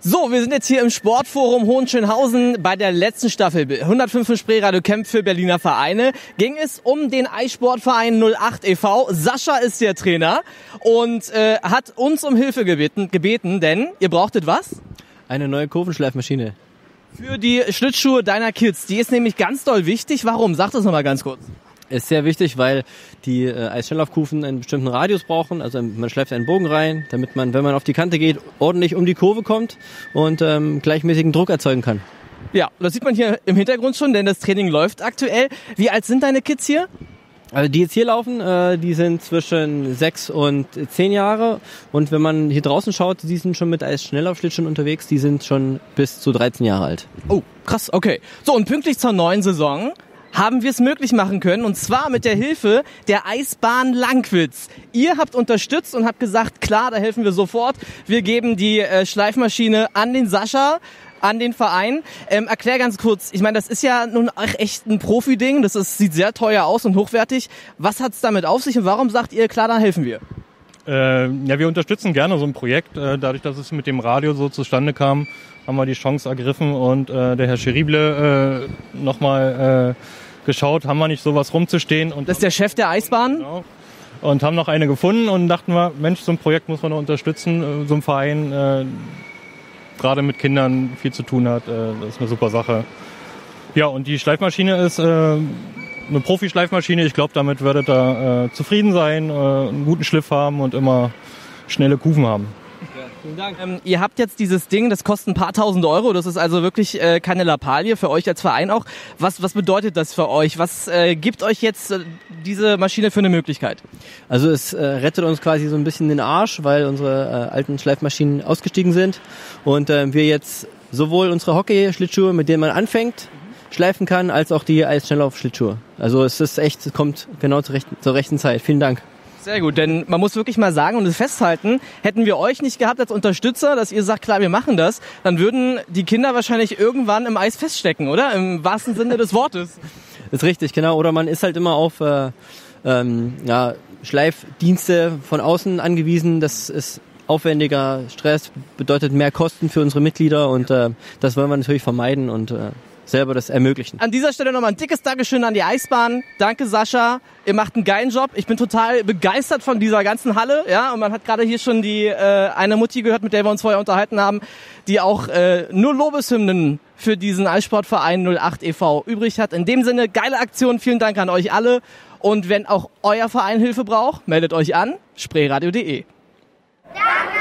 So, wir sind jetzt hier im Sportforum Hohenschönhausen bei der letzten Staffel 105 Spreeradio Camp für Berliner Vereine. Ging es um den Eissportverein 08 e.V. Sascha ist der Trainer und hat uns um Hilfe gebeten, denn ihr brauchtet was? Eine neue Kurvenschleifmaschine. Für die Schlittschuhe deiner Kids. Die ist nämlich ganz doll wichtig. Warum? Sag das nochmal ganz kurz. Ist sehr wichtig, weil die Eisschnelllaufkufen einen bestimmten Radius brauchen. Also man schleift einen Bogen rein, damit man, wenn man auf die Kante geht, ordentlich um die Kurve kommt und gleichmäßigen Druck erzeugen kann. Ja, das sieht man hier im Hintergrund schon, denn das Training läuft aktuell. Wie alt sind deine Kids hier? Also die jetzt hier laufen, die sind zwischen 6 und 10 Jahre. Und wenn man hier draußen schaut, die sind schon mit Eisschnelllaufschlittschuhen unterwegs. Die sind schon bis zu 13 Jahre alt. Oh, krass, okay. So, und pünktlich zur neuen Saison haben wir es möglich machen können, und zwar mit der Hilfe der Eisbahn Langwitz. Ihr habt unterstützt und habt gesagt, klar, da helfen wir sofort. Wir geben die Schleifmaschine an den Sascha, an den Verein. Erklär ganz kurz, ich meine, das ist ja nun echt ein Profi-Ding, sieht sehr teuer aus und hochwertig. Was hat's damit auf sich und warum sagt ihr, klar, da helfen wir? Ja, wir unterstützen gerne so ein Projekt. Dadurch, dass es mit dem Radio so zustande kam, haben wir die Chance ergriffen und der Herr Scherible nochmal geschaut, haben wir nicht sowas rumzustehen. Und das ist der Chef der Eisbahn? Genau. Und haben noch eine gefunden und dachten wir, Mensch, so ein Projekt muss man noch unterstützen, so ein Verein, gerade mit Kindern viel zu tun hat, das ist eine super Sache. Ja, und die Schleifmaschine ist eine Profi-Schleifmaschine. Ich glaube, damit werdet ihr zufrieden sein, einen guten Schliff haben und immer schnelle Kufen haben. Ja, vielen Dank. Ihr habt jetzt dieses Ding, das kostet ein paar tausend Euro. Das ist also wirklich keine Lappalie für euch als Verein auch. Was bedeutet das für euch? Was gibt euch jetzt diese Maschine für eine Möglichkeit? Also es rettet uns quasi so ein bisschen den Arsch, weil unsere alten Schleifmaschinen ausgestiegen sind. Und wir jetzt sowohl unsere Hockey-Schlittschuhe, mit denen man anfängt, schleifen kann, als auch die Eisschnelllauf-Schlittschuhe. Also es kommt genau zur rechten Zeit. Vielen Dank. Sehr gut, denn man muss wirklich mal sagen und es festhalten, hätten wir euch nicht gehabt als Unterstützer, dass ihr sagt, klar, wir machen das, dann würden die Kinder wahrscheinlich irgendwann im Eis feststecken, oder? Im wahrsten Sinne des Wortes. Ist richtig, genau. Oder man ist halt immer auf Schleifdienste von außen angewiesen. Das ist aufwendiger Stress, bedeutet mehr Kosten für unsere Mitglieder und das wollen wir natürlich vermeiden und selber das ermöglichen. An dieser Stelle nochmal ein dickes Dankeschön an die Eisbahn. Danke, Sascha. Ihr macht einen geilen Job. Ich bin total begeistert von dieser ganzen Halle. Ja, und man hat gerade hier schon die eine Mutti gehört, mit der wir uns vorher unterhalten haben, die auch nur Lobeshymnen für diesen Eissportverein 08 e.V. übrig hat. In dem Sinne, geile Aktion. Vielen Dank an euch alle. Und wenn auch euer Verein Hilfe braucht, meldet euch an, spreeradio.de. Danke!